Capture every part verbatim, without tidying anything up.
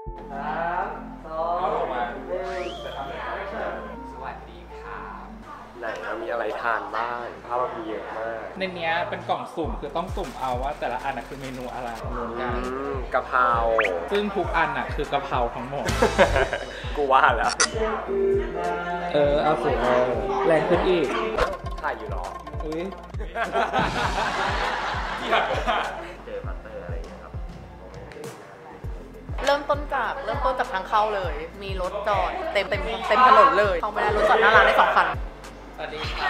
สามสองหนึ่งสวัสดีครับไหนมีอะไรทานบ้างภาพมีเยอะมากในนี้เป็นกล่องสุ่มคือต้องสุ่มเอาว่าแต่ละอันคือเมนูอะไรรวมกันกะเพราซึ่งทุกอันคือกะเพราทั้งหมดกูว่าแล้วเออเอาสิแรงขึ้นอีกถ่ายอยู่หรออุ้ยเจอบัตเตอร์อะไรอย่างเงี้ยครับเริ่มต้นจากเริ่มต้นจากทางเข้าเลยมีรถจอดเต็มเต็มเต็มถนนเลยเข้าไม่ได้รถจอดหน้าร้านได้สองคันสวัสดีค่ะ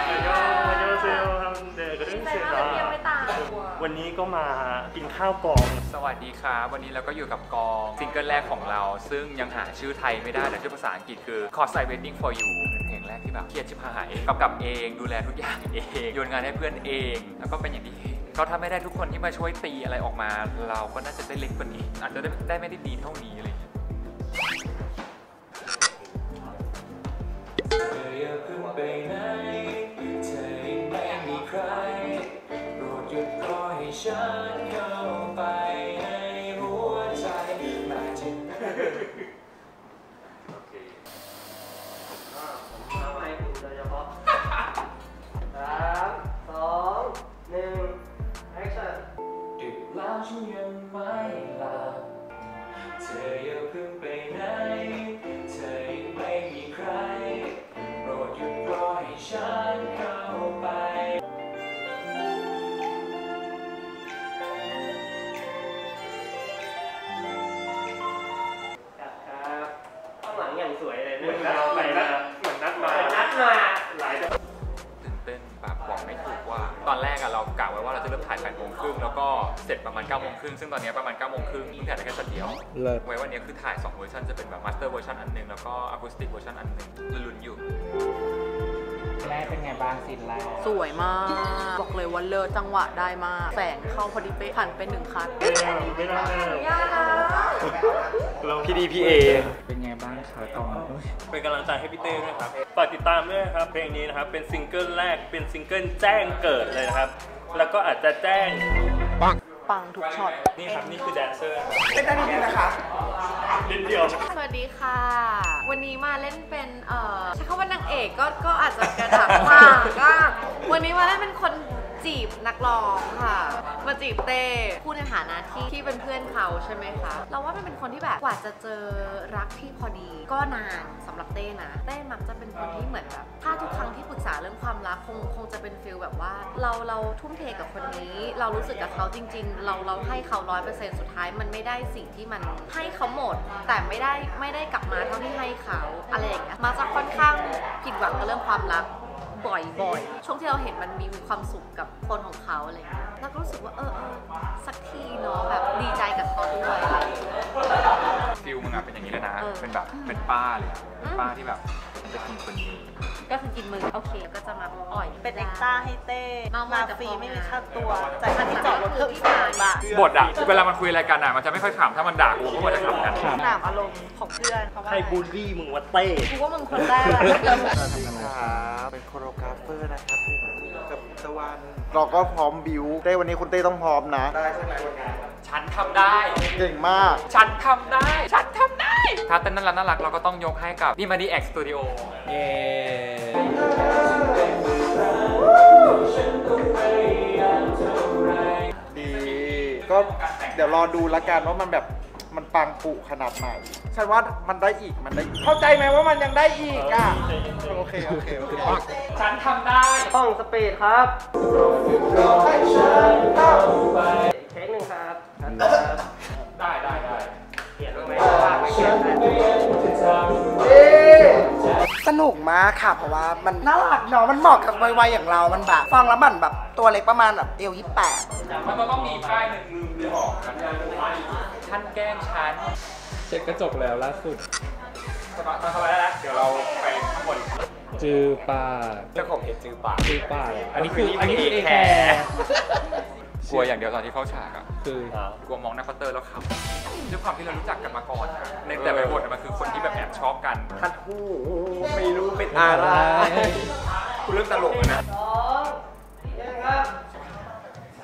วันนี้ก็มากินข้าวกองสวัสดีครับวันนี้เราก็อยู่กับกองซิงเกิลแรกของเราซึ่งยังหาชื่อไทยไม่ได้แต่ชื่อภาษาอังกฤษคือ Cause I Waiting for You เป็นเพลงแรกที่แบบเครียดชิบหายกำกับเองดูแลทุกอย่างเองโยนงานให้เพื่อนเองแล้วก็เป็นอย่างที่ก็ถ้าไม่ได้ทุกคนที่มาช่วยตีอะไรออกมาเราก็น่าจะได้เล็กกว่านี้อาจจะได้ไม่ได้ดีเท่านี้อะไรอย่างเงี้ยไปไหนเธอไม่มีใครโปรดหยุดรอให้ฉันเข้าไปในหัวใจมาถึงโอเคผมทำให้คุณโดยเฉพาะสามสองหนึ่งแอคชั่นดึกแล้วฉันยังไม่หลับเธออย่าเพิ่งไปไหนเธอไม่มีใครโปรดหยุดรอให้ฉันเข้าไปครับข้างหลังอย่างสวยเลยนะเหมือนนัดไปนะเหมือนนัดมานัดมาหลายตื่นเต้นแบบบอกไม่ถูกว่าตอนแรกอะเรากะไว้ว่าเราจะเริ่มถ่ายแปดโมงครึ่งแล้วก็เสร็จประมาณเก้าโมงครึ่งซึ่งตอนนี้ประมาณเก้าโมงครึ่งเพิ่งถ่ายได้แค่ช็อตเดียวไว้วันนี้คือถ่ายสองเวอร์ชันจะเป็นแบบมาสเตอร์เวอร์ชันอันนึงแล้วก็อะคูสติกเวอร์ชันอันนึงลุ้นๆอยู่แรกเป็นไงบ้างซีนแรกสวยมากบอกเลยว่าเลิศจังหวะได้มากแสงเข้าพอดีเป๊ะผ่านไปหนึ่งคัทไม่ได้ยากนะพีดีพีเอเป็นไงบ้างครับกองเป็นกำลังใจให้พี่เต้ด้วยครับฝากติดตามด้วยครับเพลงนี้นะครับเป็นซิงเกิลแรกเป็นซิงเกิลแจ้งเกิดเลยนะครับแล้วก็อาจจะแจ้งปังปังทุกช็อตนี่ครับนี่คือแดนเซอร์เป็นได้นิดนึงนะคะนิดเดียวสวัสดีค่ะวันนี้มาเล่นเป็นเอ่อใช้คำว่านางเอกก็ก็อาจจะกระดับมากก็วันนี้มาเล่นเป็นคนจีบนักร้องค่ะมาจีบเต้พูดในฐานะที่ที่เป็นเพื่อนเขาใช่ไหมคะเราว่ามันเป็นคนที่แบบกว่าจะเจอรักที่พอดีก็นานสำหรับเต้นะเต้มักจะเป็นคนที่เหมือนแบบถ้าทุกครั้งที่ปรึกษาเรื่องความรักคงคงจะเป็นฟีลแบบว่าเราเราทุ่มเทกับคนนี้เรารู้สึกกับเขาจริงๆเราเราให้เขาร้อยเปอร์เซ็นต์สุดท้ายมันไม่ได้สิ่งที่มันให้เขาหมดแต่ไม่ได้ไม่ได้กลับมาเท่าที่ให้เขาอะไรอย่างเงี้ยมาจะค่อนข้างผิดหวังกับเรื่องความรักบ่อยๆช่วงที่เราเห็นมันมีความสุขกับคนของเขาอะไรอย่างเงี้ยแล้วก็รู้สึกว่าเออเออสักทีเนาะแบบดีใจกับเขาด้วยฟิลมึงอะเป็นอย่างนี้เลยนะเป็นแบบเป็นป้าเลยเป็นป้าที่แบบจะกินคนนี้ก็คือกินมือโอเคก็จะมาอ่อยเป็นเอ็กซ์ต้าให้เต้มาฟรีไม่มีค่าตัวจ่ายค่าที่จอดรถเพิ่มอีกห้าบาทบทอะเวลามันคุยอะไรกันอะมันจะไม่ค่อยขำถ้ามันด่ากูก็มันจะขำกันถามอารมณ์ของเพื่อนใครบูลลี่มึงว่าเต้กูว่ามึงคนแรกครับเป็นโคโรกราฟเฟอร์นะครับกับตะวันเราก็พร้อมบิวได้วันนี้คุณเต้ต้องพร้อมนะได้ใช่ไหมวันนี้ฉันทำได้เก่งมากฉันทำได้ฉันทำได้ถ้าเต้นน่ารักน่ารักเราก็ต้องยกให้กับนี่มาดีแอ็กสตูดิโอเย้ดีก็เดี๋ยวรอดูละกันว่ามันแบบมันปังปุขนาดไหนฉันว่ามันได้อีกมันได้เข้าใจไหมว่ามันยังได้อีกอ่ะโอเคโอเคโอเคฉันทำได้ต้องสปีดครับเทคหนึ่งครับได้ได้ได้เขียนไว้ว่าไม่เขียนสนุกมากค่ะเพราะว่ามันน่ารักเนาะมันเหมาะกับวัยๆอย่างเรามันแบบฟังแล้วมันแบบตัวเล็กประมาณแบบเอวยี่สิบแปดมันต้องมีป้ายหนึ่งลืมลืมออกกันท่านแกล้งฉันเช็ดกระจกแล้วล่าสุดสบายสบายแล้วเดี๋ยวเราไปข้างบนจือป่าเจ้าของเพจจือป่าจือป่าอันนี้คืออันนี้คือเอแคร์กลัวอย่างเดียวตอนที่เข้าฉากอะคือกลัวมองหน้าเคาน์เตอร์แล้วขำด้วยความที่เรารู้จักกันมาก่อนในแต่ละบทมันคือคนที่แบบแอบชอบกันท่านผู้ไม่รู้เป็นอะไรคุณเริ่มตลกแล้วนะสองยังครับ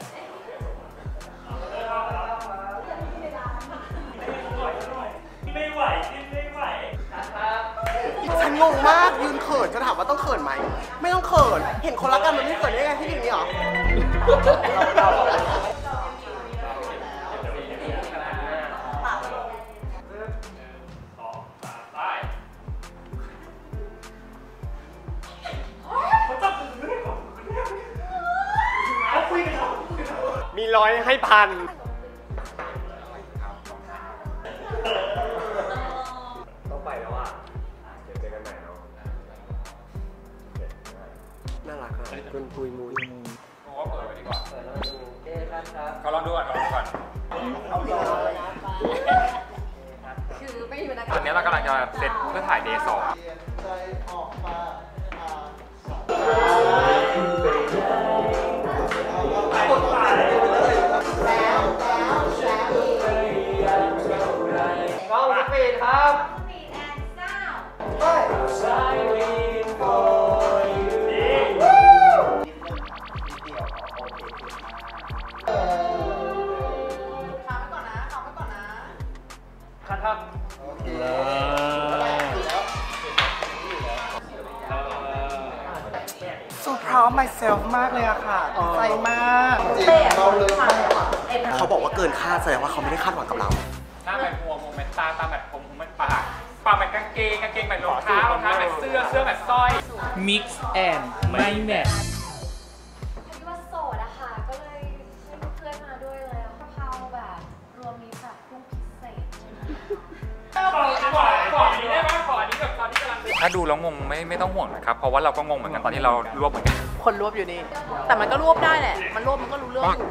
ไม่งงมากยืนเขินจะถามว่าต้องเขินไหมไม่ต้องเขินเห็นคนรักกันมันไม่เขินได้ไงที่อย่างนี้หรอมีร้อยให้พันต้องไปแล้วอ่ะเดี๋ยวเจอกันใหม่เนาะน่ารักอ่ะคุณปุยมุยผมว่าเปิดไปดีกว่าเปิดแล้วมาดูเอ๊ะครับครับเขาลองดูก่อนเขาลองดูก่อนคือไม่อยู่นะตอนนี้เรากำลังจะเซตเพื่อถ่ายเดย์สองใจออกมากล้องสปีดครับ ครับสุดพร้อม myself มากเลยอะค่ะดีใจมากจริงเราเลยเขาบอกว่าเกินคาดแสดงว่าเขาไม่ได้คาดหวังกับเราหน้าแบบหัวโมเมนตาตาแบบผมโมเมนต์ปากปากแบบกางเกงกางเกงแบบรองเท้ารองเท้าแบบเสื้อเสื้อแบบสร้อย mix and ไม่แมทที่ว่าโสดอะค่ะ ก็เลยให้เพื่อนมาด้วยเลยอะกะเพราแบบรวมมีแบบพรุ่งพิเศษขอขอขอนี้ได้ไหมขอนี้แบบตอนที่กำลังถ้าดูแล้วงงไม่ไม่ต้องห่วงนะครับเพราะว่าเราก็งงเหมือนกันตอนที่เรารวบเหมือนกันคนรวบอยู่นี่ แต่มันก็รวบได้แหละ มันรวบมันก็รู้เรื่องอยู่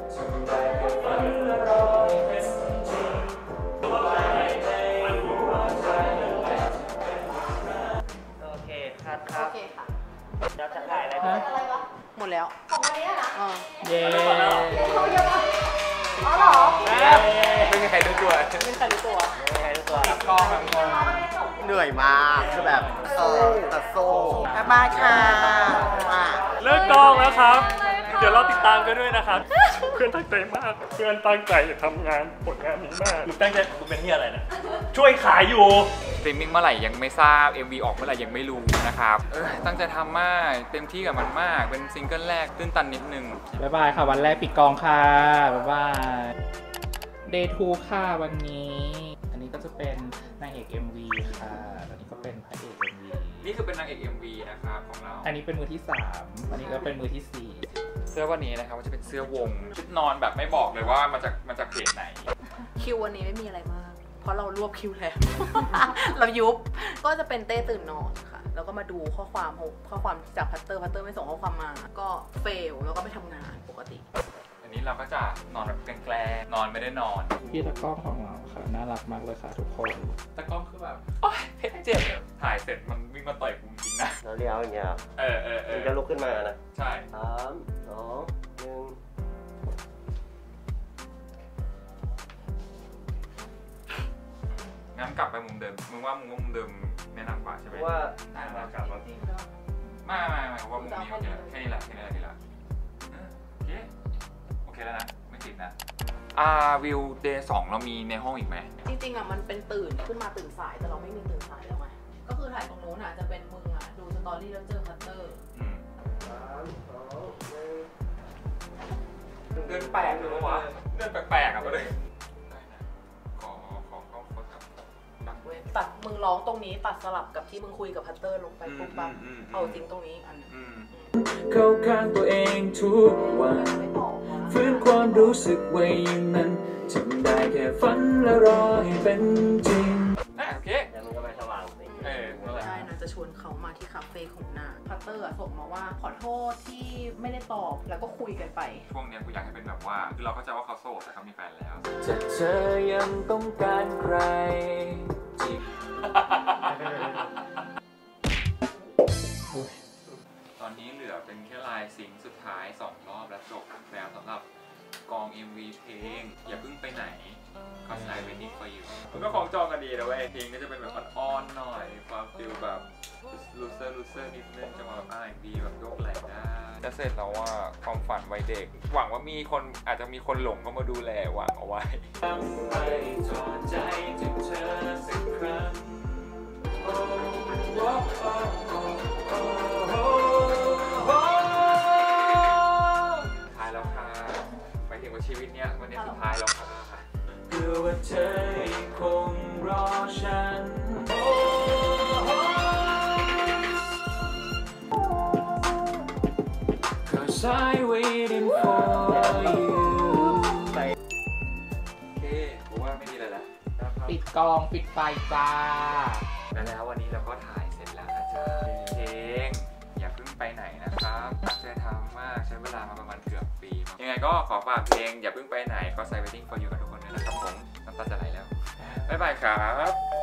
โอเคครับครัโอบ เคค่ะเดี๋ยวจะถ่ายอะไรอะไรวะหมดแล้วของวันนี้นะเออเย้เขาเยอะมากอ๋อเหรอไม่มีใครรู้ตัวไม่มีใครรู้ตัวยังไงตัวกล้องแบบงงเหนื่อยมากคือแบบเออแต่โซ่บ๊ายบายค่ะเลิกกองแล้วครับ เดี๋ยวเราติดตามกันด้วยนะครับ เพื่อนตั้งใจมาก เพื่อนตั้งใจจะทำงานผลงานนี้มากคุณตั้งใจคุณเป็นที่อะไรนะ ช่วยขายอยู่สตรีมมิ่งเมื่อไหร่ยังไม่ทราบ เอ็ม วี ออกเมื่อไหร่ยังไม่รู้นะครับเออตั้งใจทำมากเต็มที่กับมันมากเป็นซิงเกิลแรกตื้นตันนิดนึงบ๊ายบายค่ะ วันแรกปิดกองค่ะ บ๊ายบาย Day ทูค่ะวันนี้ อันนี้ก็จะเป็นนางเอก เอ็ม วี ค่ะอันนี้ก็เป็นพระเอก เอ็ม วีนี่คือเป็นนางเอก เอ็ม วี นะครับของเราอันนี้เป็นมือที่สามอันนี้ก็เป็นมือที่สี่เสื้อวันนี้นะครับมันจะเป็นเสื้อวงชุดนอนแบบไม่บอกเลยว่ามันจะมันจะเพจไหนคิววันนี้ไม่มีอะไรมาก เพราะเรารวบคิวแล้ว เรายุบ ก็จะเป็นเต้ตื่นนอนค่ะ แล้วก็มาดูข้อความข้อความจากพัตเตอร์ พัตเตอร์ไม่ส่งข้อความมา ก็เฟล แล้วก็ไปทำงานปกติอันนี้เราก็จะนอนแบบแกล้งๆนอนไม่ได้นอนพี่ตะกล้องของเราค่ะ น่ารักมากเลยค่ะทุกคนตะกล้องคือแบบโอ๊ยเพชรเจ็บถ่ายเสร็จมันวิ่งมาต่อยกูจริงนะเราเลี้ยวอย่างเงี้ยเออเออเอถึองจะลุกขึ้นมานะใช่สามสองหนึ่งงั้นกลับไปมุมเดิมมึงว่ามึงว่ามุมเดิมแนะนำกว่าใช่ไหมว่าได้มากลับมาไม่ไม่ไม่ผมว่ามุมนี้โอเคแค่นี้แหละแค่นี้แหละแค่นี้แหละโอเคโอเคแล้วนะไม่ติดนะอ่าวิวเดย์สองเรามีในห้องอีกไหมจริงๆอ่ะมันเป็นตื่นขึ้นมาตื่นสาย แต่เราไม่มีตื่นสายแล้วไง ก็คือถ่ายตรงนู้นอ่ะจะเป็นมึงอ่ะดูสตอรี่แล้วเจอพัตเตอร์อืมสามสองหนึ่งเดินแปลกเลยวะเดินแปลกๆอ่ะก็เลยได้นะขอขอเข้าโค้ดครับดังเว้ยตัดมึงร้องตรงนี้ตัดสลับกับที่มึงคุยกับพัตเตอร์ลงไปปุ๊บปั๊บอืมอืมอืมเอาจริงตรงนี้อันหนึงอืมเข้าข้างตัวเองทุกวันไม่บอกนะฟื้นความรู้สึกไว้อย่างนั้นทำได้แค่ฝันและรอให้เป็นจริงอ่ะโอเคเดี๋ยวมันก็ไปสว่างสิเออนั่นแหละได้นะจะชวนเขามาที่คาเฟ่ของนาพัตเตอร์อะส่งมาว่าขอโทษที่ไม่ได้ตอบแล้วก็คุยกันไปช่วงเนี้ยกูอยากให้เป็นแบบว่าคือเราเข้าใจว่าเขาโสดแต่เขามีแฟนแล้วจะเธอยังต้องการใครจีบตอนนี้เหลือเป็นแค่ลายสิงสุดท้ายสองรอบแล้วจบแล้วสำหรับกอง เอ็ม วี เพลงอย่าเพิ่งไปไหนก็ใช้ Waiting for You มันก็ของจองกันดีนะเว้ยเพลงก็จะเป็นแบบอ่อนๆหน่อยความฟิลแบบลูเซอร์ลูเซอร์นิดนึงจังหวะแบบ อาร์ แอนด์ บี แบบโยกไหล่ได้จะเสร็จแล้วว่าความฝันวัยเด็ก หวังว่ามีคนอาจจะมีคนหลงก็มาดูแลหวังเอาไว้ทำให้ถอดใจจากเธอสักครั้ง Oh เธอยังคงรอฉัน Cause I waiting for you โอเคกูว่าไม่มีอะไรแล้วปิดกล้องปิดไฟจ้าแล้ววันนี้เราก็ถ่ายเสร็จแล้วนะจ๊ะเพลงอย่าเพิ่งไปไหนนะครับตั้งใจทำมากใช้เวลามาประมาณเกือบปียังไงก็ขอฝากเพลงอย่าเพิ่งไปไหนก็ใส่ waiting for you กับทุกคนด้วยนะครับผมน้ำตาจะไหลแล้วบ๊ายบายครับ